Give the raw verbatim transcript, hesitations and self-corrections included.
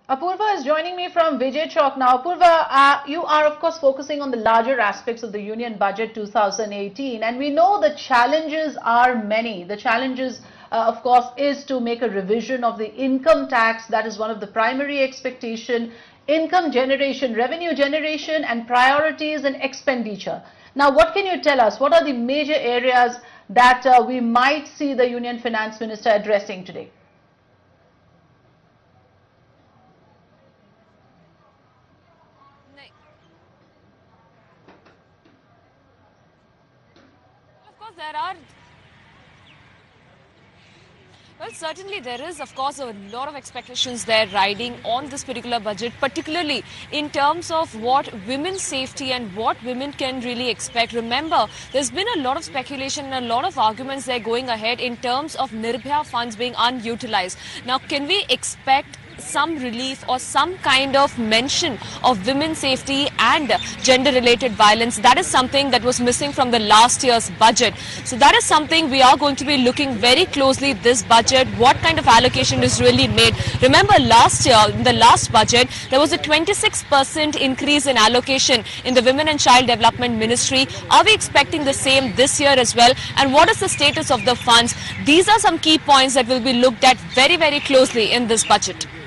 Apurva is joining me from Vijay Chowk now. Apurva, uh, you are of course focusing on the larger aspects of the Union Budget two thousand eighteen, and we know the challenges are many. The challenges uh, of course is to make a revision of the income tax. That is one of the primary expectation, income generation, revenue generation, and priorities and expenditure. Now what can you tell us? What are the major areas that uh, we might see the Union Finance Minister addressing today? Of course, there are. Well, certainly there is, of course, a lot of expectations there riding on this particular budget, particularly in terms of what women's safety and what women can really expect. Remember, there's been a lot of speculation and a lot of arguments there going ahead in terms of Nirbhaya funds being unutilized. Now, can we expect some relief or some kind of mention of women's safety and gender-related violence? That is something that was missing from the last year's budget. So that is something we are going to be looking very closely this budget, what kind of allocation is really made. Remember last year, in the last budget, there was a twenty-six percent increase in allocation in the Women and Child Development Ministry. Are we expecting the same this year as well? And what is the status of the funds? These are some key points that will be looked at very, very closely in this budget.